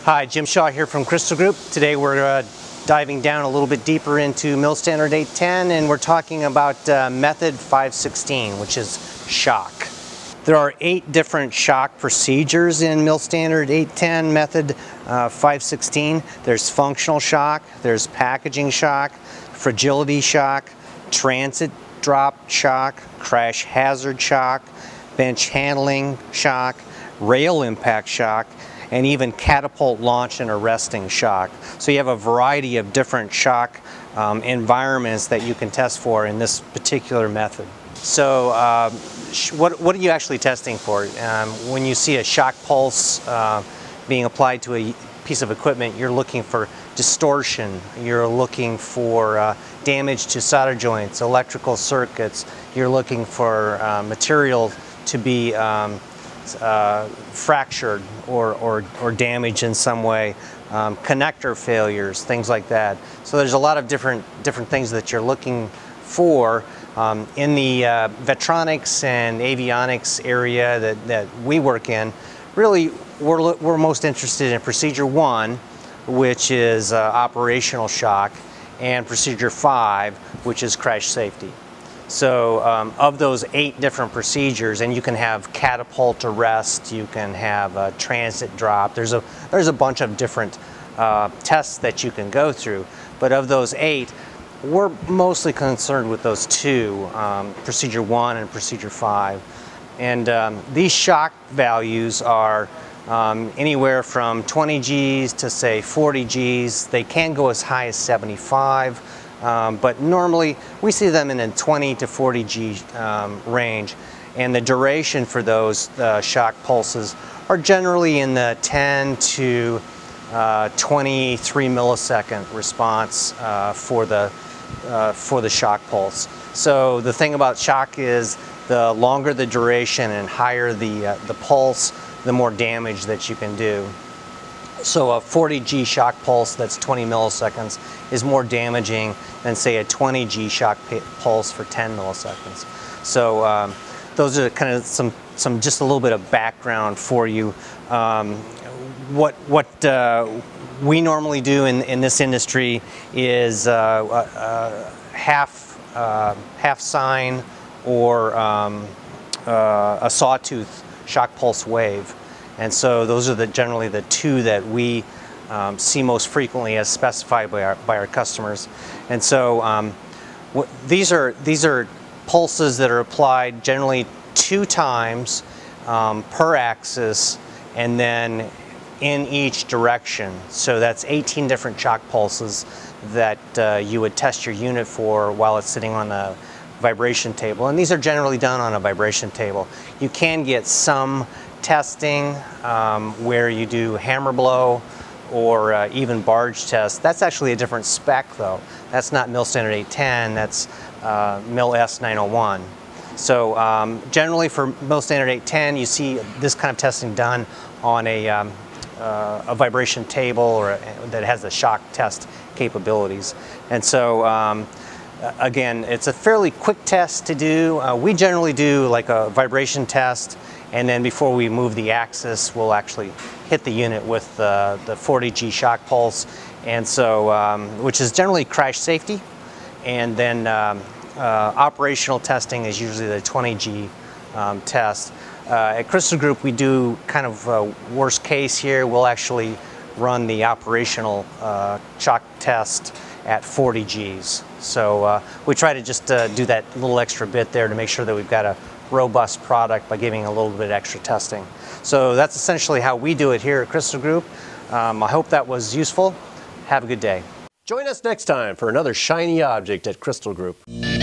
Hi, Jim Shaw here from Crystal Group. Today we're diving down a little bit deeper into Mill Standard 810, and we're talking about method 516, which is shock. There are 8 different shock procedures in Mill Standard 810 method 516. There's functional shock, there's packaging shock, fragility shock, transit drop shock, crash hazard shock, bench handling shock, rail impact shock, and even catapult launch and arresting shock. So you have a variety of different shock environments that you can test for in this particular method. So what are you actually testing for? When you see a shock pulse being applied to a piece of equipment, you're looking for distortion, you're looking for damage to solder joints, electrical circuits, you're looking for material to be fractured or damaged in some way, connector failures, things like that. So there's a lot of different things that you're looking for. In the Vetronics and avionics area that we work in, really we're most interested in procedure 1, which is operational shock, and procedure 5, which is crash safety. So of those 8 different procedures, and you can have catapult arrest, you can have a transit drop, there's a bunch of different tests that you can go through, but of those 8, we're mostly concerned with those 2, procedure 1 and procedure 5. And these shock values are anywhere from 20 Gs to say 40 Gs. They can go as high as 75. But normally we see them in a 20 to 40 G range, and the duration for those shock pulses are generally in the 10 to 23 millisecond response for the shock pulse. So the thing about shock is the longer the duration and higher the pulse, the more damage that you can do. So a 40 G shock pulse that's 20 milliseconds is more damaging than say a 20 G shock pulse for 10 milliseconds. So those are kind of some just a little bit of background for you. What we normally do in this industry is half sine or a sawtooth shock pulse wave. And so those are generally the 2 that we see most frequently as specified by our customers. And so these are pulses that are applied generally 2 times per axis, and then in each direction. So that's 18 different shock pulses that you would test your unit for while it's sitting on a vibration table. And these are generally done on a vibration table. You can get some testing where you do hammer blow or even barge test. That's actually a different spec though. That's not Mill Standard 810, that's Mill S901. So generally for Mill Standard 810 you see this kind of testing done on a vibration table or that has the shock test capabilities. And so again, it's a fairly quick test to do. We generally do like a vibration test, and then before we move the axis, we'll actually hit the unit with the 40 G shock pulse, and so which is generally crash safety, and then operational testing is usually the 20 G test. At Crystal Group, we do kind of worst case here. We'll actually run the operational shock test at 40 Gs. So we try to just do that little extra bit there to make sure that we've got a robust product by giving a little bit extra testing. So that's essentially how we do it here at Crystal Group. I hope that was useful. Have a good day. Join us next time for another shiny object at Crystal Group.